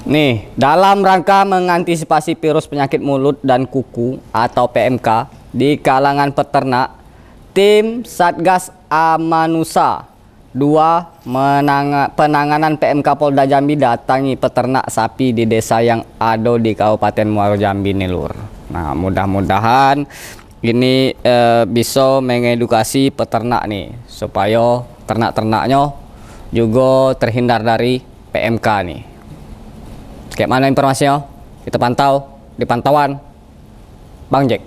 Nih, dalam rangka mengantisipasi virus penyakit mulut dan kuku atau PMK di kalangan peternak, tim Satgas Amanusa 2 penanganan PMK Polda Jambi datangi peternak sapi di desa yang ada di Kabupaten Muaro Jambi nih Lur. Nah, mudah-mudahan ini bisa mengedukasi peternak nih supaya ternak-ternaknya juga terhindar dari PMK nih. Kayak mana informasinya? Kita pantau di pantauan Bang Jack.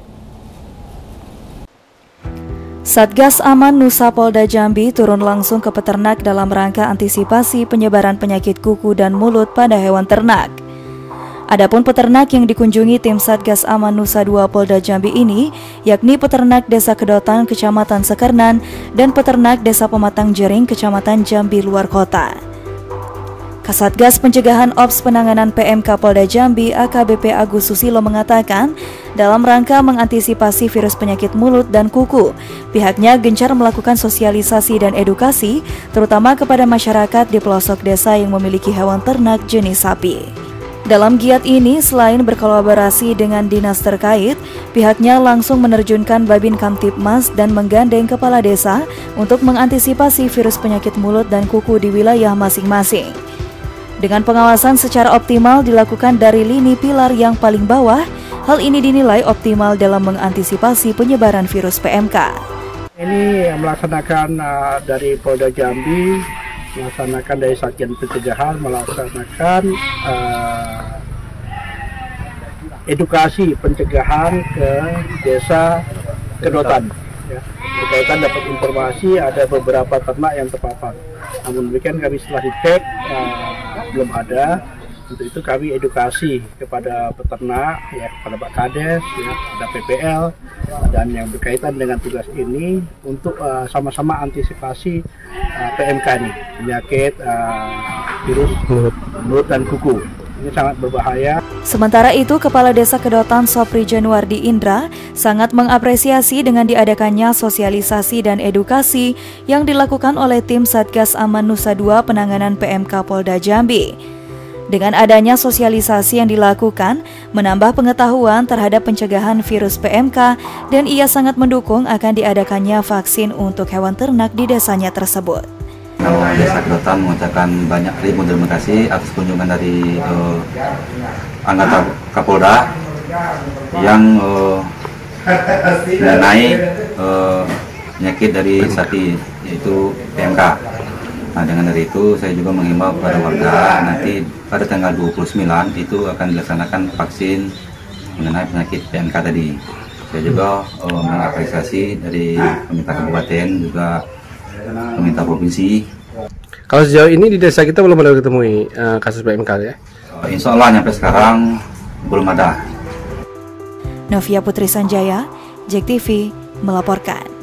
Satgas Amanusa Polda Jambi turun langsung ke peternak dalam rangka antisipasi penyebaran penyakit kuku dan mulut pada hewan ternak. Adapun peternak yang dikunjungi tim Satgas Amanusa 2 Polda Jambi ini yakni peternak Desa Kedotan, Kecamatan Sekernan, dan peternak Desa Pematang Jering, Kecamatan Jambi Luar Kota. Kasatgas Pencegahan Ops Penanganan PMK Polda Jambi AKBP Agus Susilo mengatakan, dalam rangka mengantisipasi virus penyakit mulut dan kuku, pihaknya gencar melakukan sosialisasi dan edukasi, terutama kepada masyarakat di pelosok desa yang memiliki hewan ternak jenis sapi. Dalam giat ini, selain berkolaborasi dengan dinas terkait, pihaknya langsung menerjunkan Babin Kamtibmas dan menggandeng kepala desa untuk mengantisipasi virus penyakit mulut dan kuku di wilayah masing-masing. Dengan pengawasan secara optimal dilakukan dari lini pilar yang paling bawah, hal ini dinilai optimal dalam mengantisipasi penyebaran virus PMK. Ini melaksanakan dari Polda Jambi, melaksanakan dari Satgas Pencegahan, melaksanakan edukasi pencegahan ke desa Kedotan. Ya. Berkaitan dapat informasi ada beberapa ternak yang terpapar. Namun demikian kami setelah dicek belum ada. Untuk itu kami edukasi kepada peternak, ya, kepada Pak Kades, ya, ada PPL, dan yang berkaitan dengan tugas ini untuk sama-sama antisipasi PMK ini, penyakit virus mulut dan kuku. Ini sangat berbahaya. Sementara itu, Kepala Desa Kedotan Sopri Januardi Indra sangat mengapresiasi dengan diadakannya sosialisasi dan edukasi yang dilakukan oleh tim Satgas Amanusa 2 Penanganan PMK Polda Jambi. Dengan adanya sosialisasi yang dilakukan, menambah pengetahuan terhadap pencegahan virus PMK, dan ia sangat mendukung akan diadakannya vaksin untuk hewan ternak di desanya tersebut. Desa Kedotan mengucapkan banyak terima kasih atas kunjungan dari anggota Kapolda yang mengenai penyakit dari sapi, yaitu PMK. Nah, dengan dari itu saya juga menghimbau kepada warga nanti pada tanggal 29 itu akan dilaksanakan vaksin mengenai penyakit PMK tadi. Saya juga mengapresiasi dari pemerintah kabupaten juga pemerintah provinsi. Kalau sejauh ini di desa kita belum ada ketemu kasus PMK ya? Insya Allah sampai sekarang belum ada. Novia Putri Sanjaya, JEK TV melaporkan.